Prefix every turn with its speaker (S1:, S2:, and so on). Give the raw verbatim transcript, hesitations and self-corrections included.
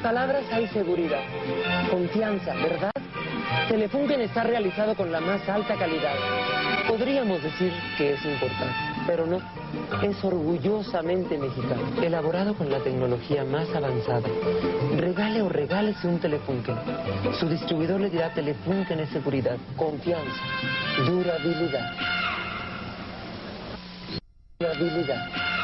S1: palabras hay seguridad, confianza, ¿verdad? Telefunken está realizado con la más alta calidad. Podríamos decir que es importante, pero no. Es orgullosamente mexicano, elaborado con la tecnología más avanzada. Regale o regálese un Telefunken. Su distribuidor le dirá: Telefunken es seguridad, confianza, durabilidad. Durabilidad.